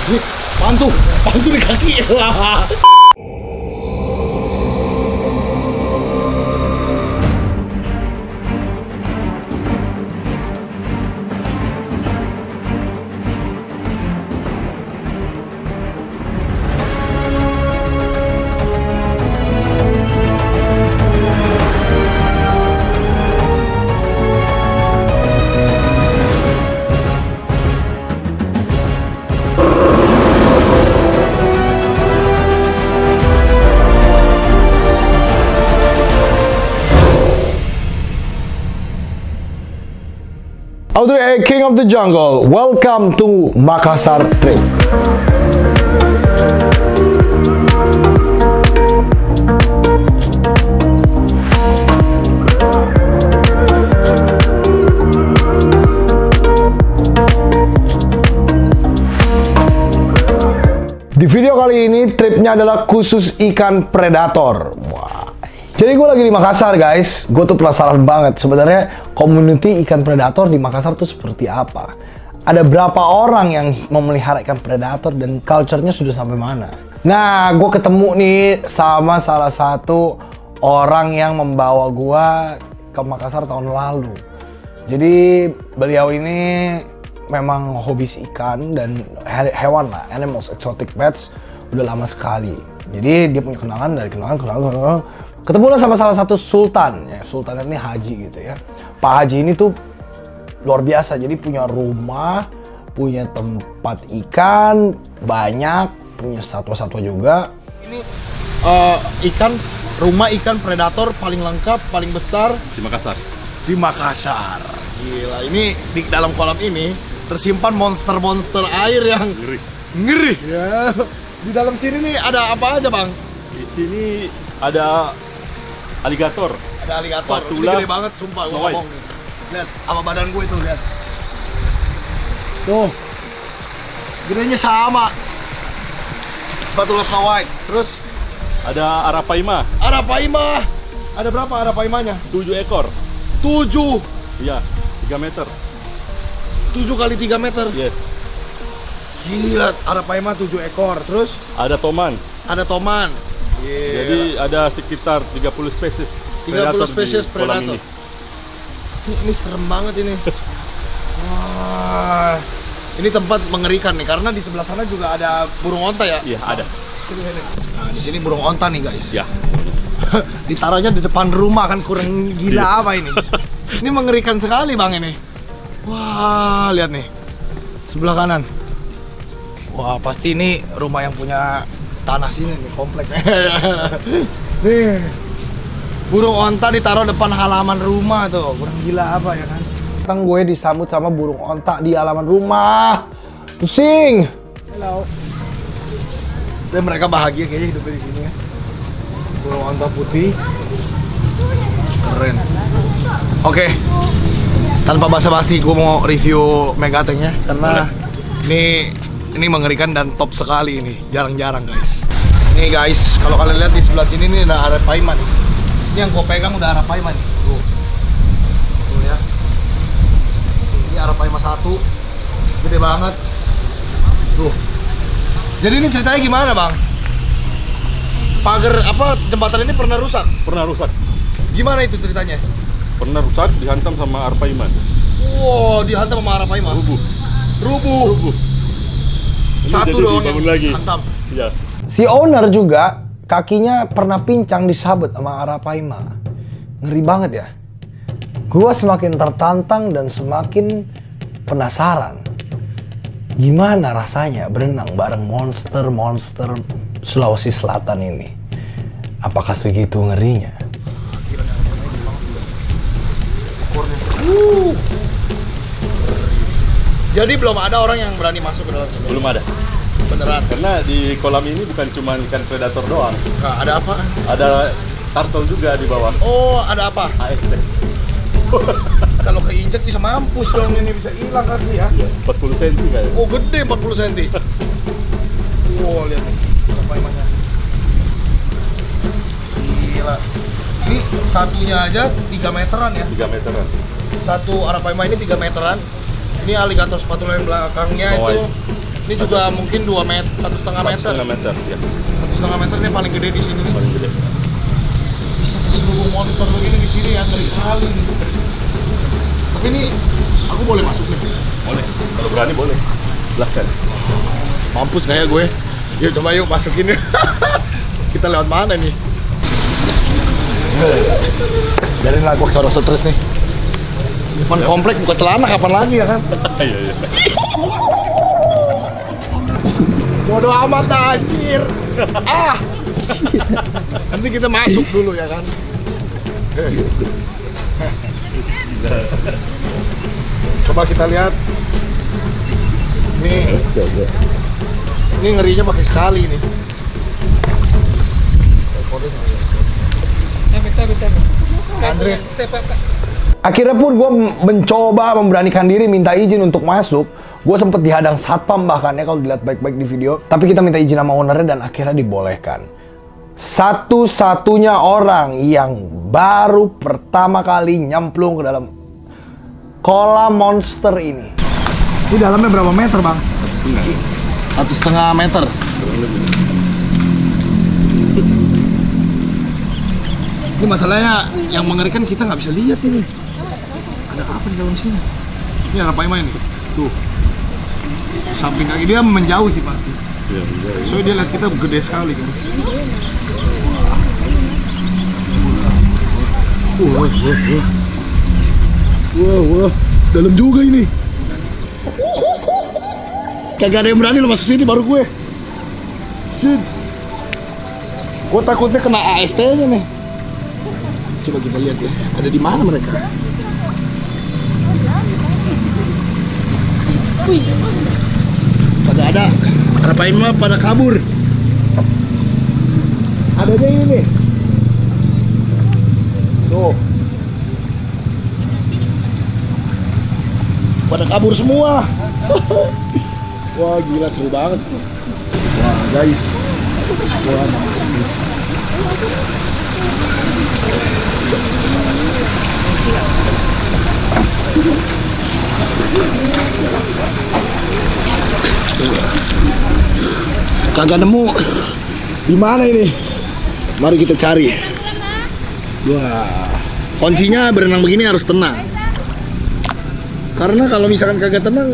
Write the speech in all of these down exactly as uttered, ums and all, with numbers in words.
Ini pantu, pantu di kaki. Audrey, King of the Jungle, welcome to Makassar trip. Di video kali ini tripnya adalah khusus ikan predator. Wah. Jadi gue lagi di Makassar guys, gue tuh penasaran banget sebenarnya community ikan predator di Makassar tuh seperti apa. Ada berapa orang yang memelihara ikan predator dan culture-nya sudah sampai mana. Nah, gue ketemu nih sama salah satu orang yang membawa gue ke Makassar tahun lalu. Jadi beliau ini memang hobis ikan dan hewan lah, animals, exotic pets, udah lama sekali. Jadi dia punya kenalan dari kenalan, kenalan, kenalan. Ketemu lah sama salah satu sultan, ya sultan ini haji gitu ya. Pak Haji ini tuh luar biasa, jadi punya rumah, punya tempat ikan, banyak, punya satwa-satwa juga. Ini uh, ikan, rumah ikan predator paling lengkap, paling besar di Makassar. Di Makassar. Gila, ini di dalam kolam ini tersimpan monster-monster air yang Ngeri. Ngeri. Ya. Di dalam sini nih ada apa aja, Bang? Di sini ada aligator. Ada aligator. Ini Patula. gede banget, sumpah gua Snow White. ngomong nih. Lihat, sama badan gue itu, lihat. Tuh. Gedenya sama. Spatula Snow White. Terus Ada arapaima, Arapaima. Ada berapa Arapaimanya? tujuh ekor. tujuh. Iya, tiga meter. tujuh kali tiga meter. Yes. Gila, Arapaima tujuh ekor. Terus Ada toman. ada toman. Gila. Jadi ada sekitar tiga puluh spesies tiga puluh predator spesies di kolam predator. ini. Ini, ini serem banget ini. Wah. Ini tempat mengerikan nih karena di sebelah sana juga ada burung onta ya. Iya, ada. Nah, di sini burung onta nih, guys. Ya. Ditaruhnya di depan rumah kan kurang gila apa ini? Ini mengerikan sekali, Bang ini. Wah, lihat nih. Sebelah kanan. Wah, pasti ini rumah yang punya tanah sini nih, komplek. Nih. Burung onta ditaruh depan halaman rumah tuh. Kurang gila apa ya kan? Datang gue disambut sama burung onta di halaman rumah. Pusing. Halo. Dan mereka bahagia kayaknya hidupnya di sini ya. Burung onta putih. Keren. Oke. Tanpa basa-basi gue mau review Megateng ya karena ini ini mengerikan dan top sekali ini. Jarang-jarang, guys. Nih guys, kalau kalian lihat di sebelah sini nih ada Arapaima nih. Ini yang gue pegang udah Arapaima nih. Tuh. Tuh ya. Ini Arapaima satu. Gede banget. Tuh. Jadi ini ceritanya gimana, Bang? Pagar apa jembatan ini pernah rusak? Pernah rusak. Gimana itu ceritanya? Pernah rusak dihantam sama arapaima. Wow, dihantam sama Arapaima. Rubuh. Rubuh. Rubuh. Ini Satu jadi doang dibangun yang lagi. hantam. Iya. Si owner juga kakinya pernah pincang disabet sama Arapaima. Ngeri banget ya. Gua semakin tertantang dan semakin penasaran. Gimana rasanya berenang bareng monster-monster Sulawesi Selatan ini? Apakah segitu ngerinya? Uh. Jadi belum ada orang yang berani masuk ke dalam sini. Belum ada. Beneran. Karena di kolam ini bukan cuma ikan predator doang. Nah, ada apa? Ada turtle juga di bawah. Oh, ada apa? A S T. Kalau keinjek bisa mampus dong, ini bisa hilang kaki ya. Iya, empat puluh sentimeter kayaknya. Oh, gede empat puluh sentimeter. Wow, lihat nih. Arapaimanya. Gila. Ini satunya aja tiga meteran ya. tiga meteran. Satu Arapaima ini tiga meteran. Ini aligator spatula yang belakangnya Snow itu White. Ini juga mungkin dua meter, satu setengah meter. Setengah meter, ya. Satu setengah meter ini paling gede di sini. Paling gede. Bisa keseluruh monster begini di sini ya, ngeri kali. Tapi ini aku boleh masuk nih? Boleh. Kalau berani boleh. Silahkan. Mampus nggak ya gue? Yuk coba yuk masukin yuk. Kita lewat mana nih? Biarin lah, gue orang stres nih. Depan komplek buka celana kapan lagi ya kan? Iya, iya. Bodoh amat anjir. Ah. Nanti kita masuk dulu ya kan. Coba kita lihat. Nih. Ini ngerinya pakai sekali nih. Andre. Akhirnya pun gue mencoba memberanikan diri minta izin untuk masuk. Gue sempet dihadang satpam bahkan ya kalau dilihat baik-baik di video. Tapi kita minta izin sama ownernya dan akhirnya dibolehkan. Satu-satunya orang yang baru pertama kali nyemplung ke dalam kolam monster ini. Ini dalamnya berapa meter bang? Setengah. Satu setengah meter. Ini masalahnya yang mengerikan kita nggak bisa lihat ini. Ada apa di dalam sini? Ini ada apa ini? Tuh. Samping kaki dia menjauh sih pasti. Iya, iya. Soalnya dia lihat kita gede sekali kan. Wah, wah, wah. Wah, wah. Dalam juga ini. Kagak ada yang berani lo masuk sini baru gue. Shit. Gue takutnya kena A S T-nya nih. Coba kita lihat ya. Ada di mana mereka? Wih. Kagak ada. Harapain mah pada kabur. Adanya ini nih. Tuh. Pada kabur semua. Wah gila seru banget. Wah guys. Wah, kagak nemu. Di mana ini? Mari kita cari. Wah. Kuncinya berenang begini harus tenang. Karena kalau misalkan kagak tenang,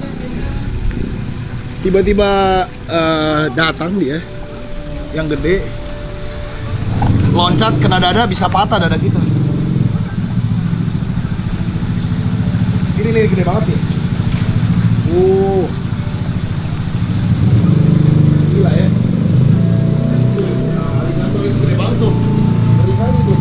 tiba-tiba uh, datang dia yang gede, loncat kena dada, bisa patah dada kita. Ini nih gede banget nih. Uh, gila ya. Nah, alligator itu gede banget tuh. Dari kali tuh.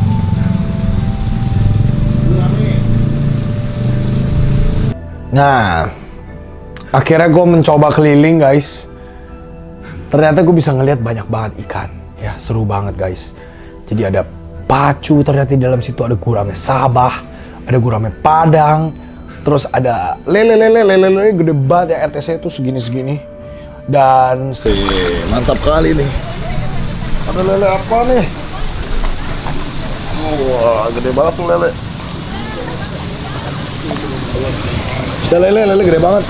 Nah, akhirnya gue mencoba keliling guys. Ternyata gue bisa ngelihat banyak banget ikan. Ya seru banget guys. Jadi ada pacu, ternyata di dalam situ ada gurame sabah, ada gurame padang, terus ada lele-lele, lele-lele gede banget ya, R T C itu segini-segini. Dan si mantap kali nih. Ada lele apa nih? Wah, gede banget tuh lele. Ada lele, lele gede banget.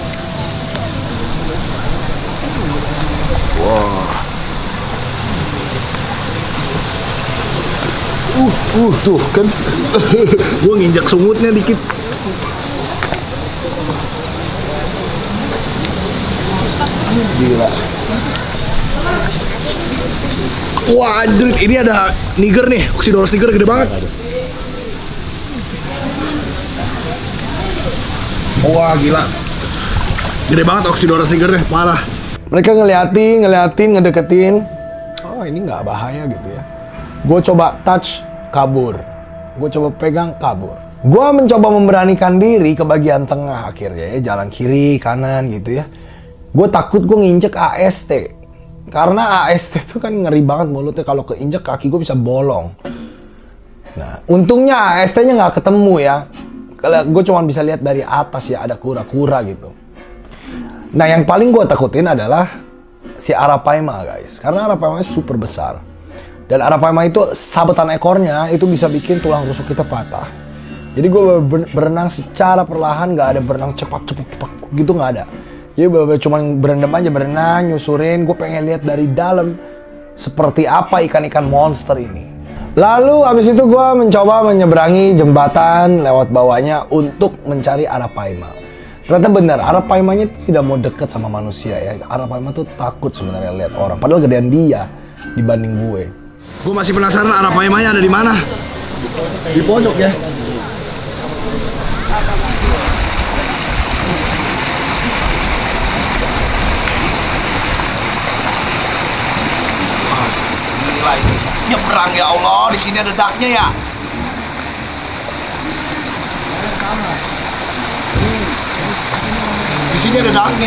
Wah. Uh, uh, tuh kan. Gua nginjak sumutnya dikit. Gila. Wah, anjir, ini ada niger nih, Oxydorus niger gede banget. Wah, gila. Gede banget Oxydorus nigernya, parah. mereka ngeliatin, ngeliatin, ngedeketin. Oh ini nggak bahaya gitu ya. Gue coba touch, kabur. Gue coba pegang, kabur. Gue mencoba memberanikan diri ke bagian tengah akhirnya ya, jalan kiri, kanan gitu ya. Gue takut gue nginjek A S T. Karena A S T itu kan ngeri banget mulutnya, kalau keinjek kaki gue bisa bolong. Nah, untungnya A S T-nya nggak ketemu ya. Kalau gue cuma bisa lihat dari atas ya, ada kura-kura gitu. Nah, yang paling gue takutin adalah si Arapaima guys. Karena Arapaima super besar. Dan Arapaima itu sabetan ekornya itu bisa bikin tulang rusuk kita patah. Jadi gue berenang secara perlahan, nggak ada berenang cepat-cepat gitu, nggak ada. Jadi bener-bener cuma berendam aja, berenang, nyusurin. Gue pengen lihat dari dalam seperti apa ikan-ikan monster ini. Lalu abis itu gue mencoba menyeberangi jembatan lewat bawahnya untuk mencari Arapaima. Ternyata benar, Arapaimanya tidak mau deket sama manusia ya. Arapaima tuh takut sebenarnya lihat orang. Padahal gedean dia dibanding gue. Gue masih penasaran Arapaimanya ada di mana? Di pojok ya. Gila ini. Nyebrang ya Allah, di sini ada daknya ya. Di sini ada daknya.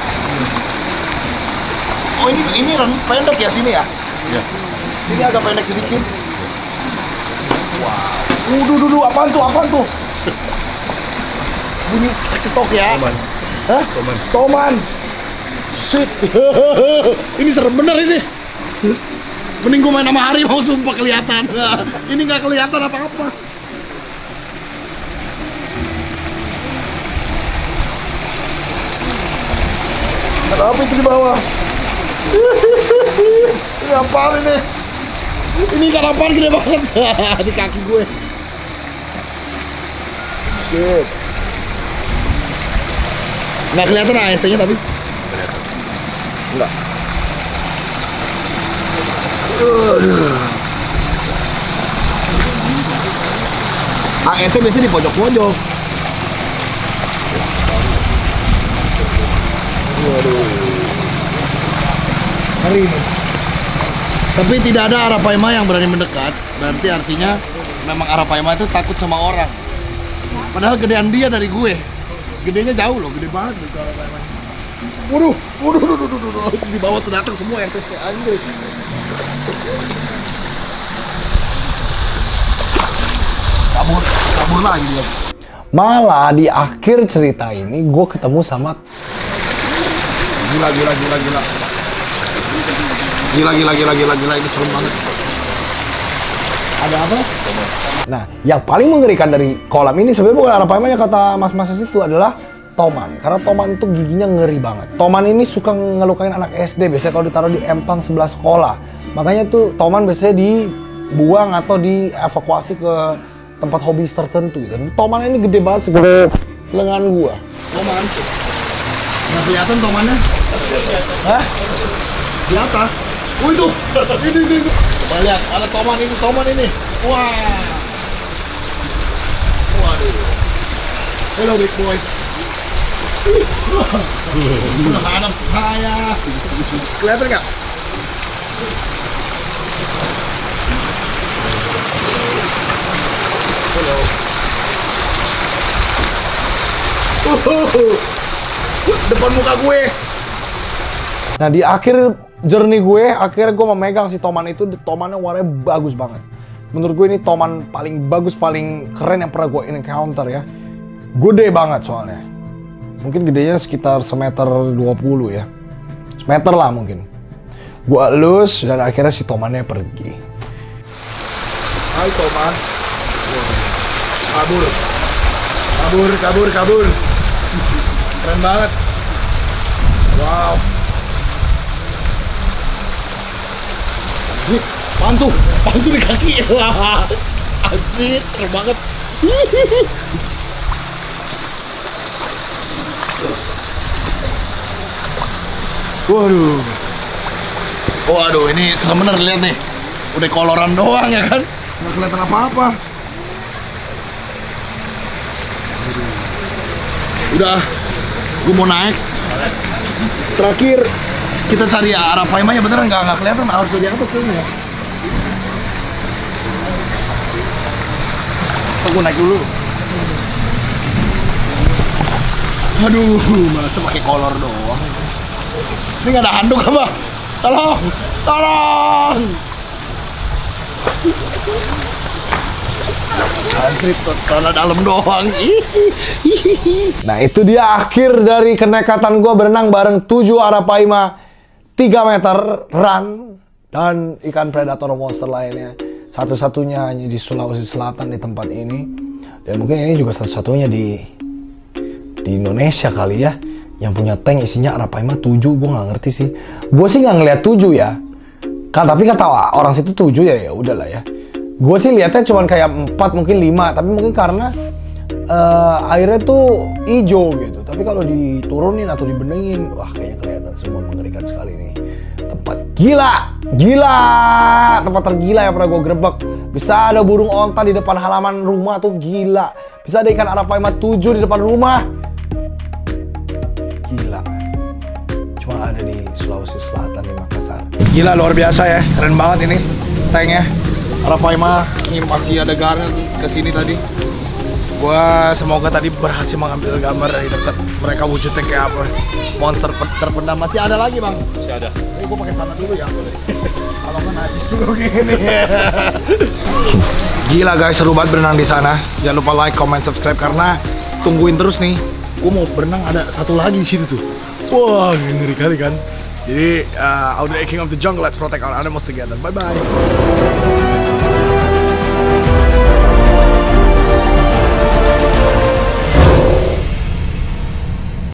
Oh ini ini pendek ya sini ya? Iya. Sini agak pendek sedikit. Wow. Uduh, duh, duh, apaan tuh? Apaan tuh? Bunyi cetok ya? Toman. Hah? Toman. Toman. Shit. Ini serem bener ini. Mending gue main sama harimau, sumpah kelihatan. Ini nggak kelihatan apa-apa. Ada apa itu di bawah? Ini apaan ini? Ini ikan apaan gede banget? Di kaki gue. Shit. Nggak kelihatan A S T-nya tapi? Enggak. A S T biasanya di pojok-pojok. Waduh. Hari ini. Tapi tidak ada Arapaima yang berani mendekat. Berarti artinya memang Arapaima itu takut sama orang. Padahal gedean dia dari gue. Gedenya jauh loh, gede banget gitu Arapaima. Waduh, waduh, waduh, waduh, waduh, waduh. Di bawah tuh datang semua yang tes anjir. Kabur, kabur lagi dia. Malah di akhir cerita ini gue ketemu sama Gila, gila, gila, gila. Gila, gila, gila, gila, gila. Ini serem banget. Ada apa? Nah, yang paling mengerikan dari kolam ini sebenarnya bukan Arapaimanya, kata mas-mas itu adalah Toman. Karena Toman itu giginya ngeri banget. Toman ini suka ngelukain anak S D, biasanya kalau ditaruh di empang sebelah sekolah. Makanya tuh Toman biasanya dibuang atau dievakuasi ke tempat hobi tertentu. Dan Toman ini gede banget, segede lengan gua. Toman. Nggak kelihatan Tomannya? Hah? Di atas. Oh itu, ini, ini, ini. Coba lihat, ada Toman ini, Toman ini. Wah. Waduh. Hello big boy. Menghadap saya. Kelihatan nggak? Hello. Depan muka gue. Nah, di akhir journey gue, akhirnya gue memegang si Toman itu. Tomannya warnanya bagus banget. Menurut gue ini Toman paling bagus, paling keren yang pernah gue encounter ya. Gede banget soalnya. Mungkin gedenya sekitar semeter dua puluh ya. Semeter lah mungkin. Gue elus dan akhirnya si Tomannya pergi. Hai Toman. Kabur. Kabur, kabur, kabur. Keren banget. Wow. Nih, pantu, pantu di kaki. Wah, anjir, keren banget. Waduh. Waduh, ini serem bener lihat nih. Udah koloran doang ya kan? Nggak kelihatan apa-apa. Udah, gue mau naik. Terakhir kita cari Arapaima ya, beneran nggak nggak kelihatan, harus dari atas kayaknya ya. Gue naik dulu. Aduh, masa pakai kolor doang. Ini nggak ada handuk apa? Tolong, tolong. Antri celana dalam doang. Nah, itu dia akhir dari kenekatan gue berenang bareng tujuh Arapaima tiga meter run dan ikan predator monster lainnya. Satu-satunya hanya di Sulawesi Selatan di tempat ini. Dan mungkin ini juga satu-satunya di di Indonesia kali ya, yang punya tank isinya Arapaima tujuh. Gue nggak ngerti sih. Gue sih nggak ngeliat tujuh ya. Kan tapi kata orang situ tujuh ya, ya udahlah ya. Gue sih lihatnya cuman kayak empat mungkin lima, tapi mungkin karena uh, airnya tuh hijau gitu. Tapi kalau diturunin atau dibenengin, wah kayaknya kelihatan semua, mengerikan sekali nih. Tempat gila, gila, tempat tergila yang pernah gue grebek. Bisa ada burung onta di depan halaman rumah tuh gila. Bisa ada ikan Arapaima tujuh di depan rumah. Gila. Cuma ada di Sulawesi Selatan di Makassar. Gila, luar biasa ya, keren banget ini tanknya Arapaima. Ini masih ada garden ke sini tadi. Gua semoga tadi berhasil mengambil gambar dari dekat mereka wujudnya kayak apa. Monster terpendam masih ada lagi bang? Masih ada. Tapi gua pakai sana dulu ya. Kalau kan najis juga gini. Gila guys, seru banget berenang di sana. Jangan lupa like, comment, subscribe karena tungguin terus nih. Gua mau berenang ada satu lagi di situ tuh. Wah, ngeri kali kan. Jadi, uh, Audrey King of the Jungle, let's protect our animals together. Bye bye.